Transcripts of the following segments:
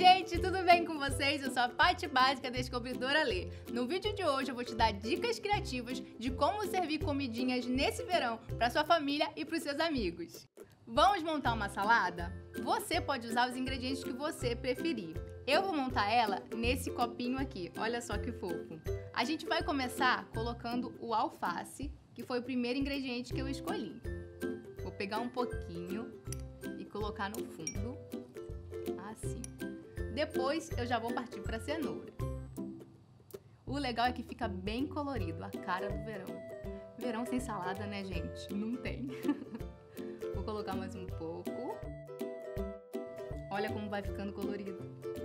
gente, tudo bem com vocês? Eu sou a Paty Básica, descobridora Lê. No vídeo de hoje eu vou te dar dicas criativas de como servir comidinhas nesse verão para sua família e para os seus amigos. Vamos montar uma salada? Você pode usar os ingredientes que você preferir. Eu vou montar ela nesse copinho aqui, olha só que fofo. A gente vai começar colocando o alface, que foi o primeiro ingrediente que eu escolhi. Vou pegar um pouquinho e colocar no fundo, assim. Depois eu já vou partir para a cenoura. O legal é que fica bem colorido, a cara do verão. Verão sem salada, né, gente? Não tem. Vou colocar mais um pouco. Olha como vai ficando colorido.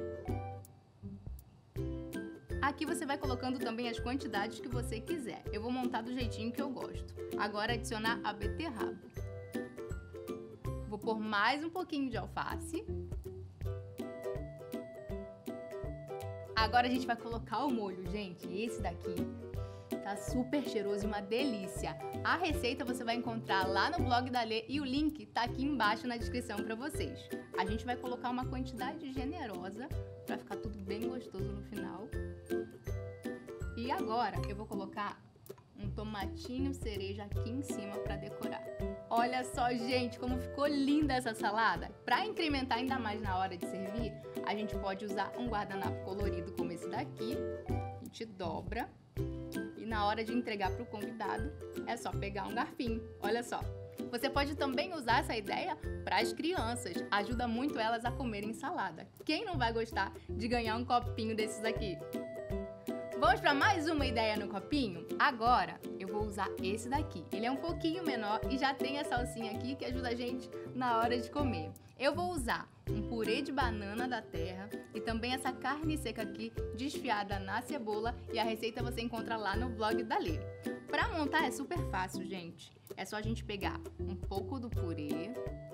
Aqui você vai colocando também as quantidades que você quiser. Eu vou montar do jeitinho que eu gosto. Agora adicionar a beterraba. Vou pôr mais um pouquinho de alface. Agora a gente vai colocar o molho, gente. Esse daqui tá super cheiroso e uma delícia. A receita você vai encontrar lá no blog da Lê e o link tá aqui embaixo na descrição para vocês. A gente vai colocar uma quantidade generosa para ficar tudo bem gostoso no final. E agora eu vou colocar um tomatinho cereja aqui em cima para decorar. Olha só, gente, como ficou linda essa salada. Para incrementar ainda mais na hora de servir, a gente pode usar um guardanapo colorido como esse daqui. A gente dobra e na hora de entregar para o convidado é só pegar um garfinho. Olha só. Você pode também usar essa ideia para as crianças. Ajuda muito elas a comerem salada. Quem não vai gostar de ganhar um copinho desses aqui? Vamos para mais uma ideia no copinho? Agora eu vou usar esse daqui. Ele é um pouquinho menor e já tem a salsinha aqui que ajuda a gente na hora de comer. Eu vou usar um purê de banana da terra e também essa carne seca aqui desfiada na cebola, e a receita você encontra lá no blog da Lê. Para montar é super fácil, gente. É só a gente pegar um pouco do purê.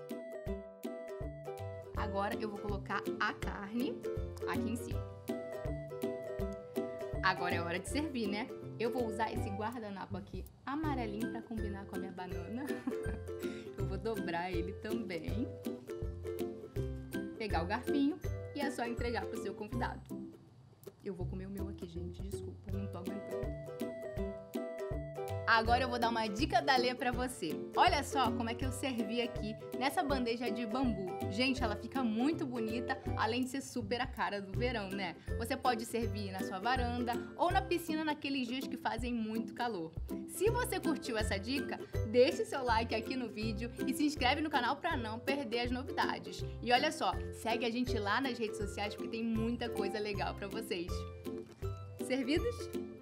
Agora eu vou colocar a carne aqui em cima. Agora é hora de servir, né? Eu vou usar esse guardanapo aqui amarelinho para combinar com a minha banana. Eu vou dobrar ele também. Pegar o garfinho e é só entregar para o seu convidado. Eu vou comer o meu aqui, gente. Desculpa, não tô aguentando. Agora eu vou dar uma dica da Lê pra você. Olha só como é que eu servi aqui nessa bandeja de bambu. Gente, ela fica muito bonita, além de ser super a cara do verão, né? Você pode servir na sua varanda ou na piscina naqueles dias que fazem muito calor. Se você curtiu essa dica, deixe seu like aqui no vídeo e se inscreve no canal pra não perder as novidades. E olha só, segue a gente lá nas redes sociais porque tem muita coisa legal pra vocês. Servidos?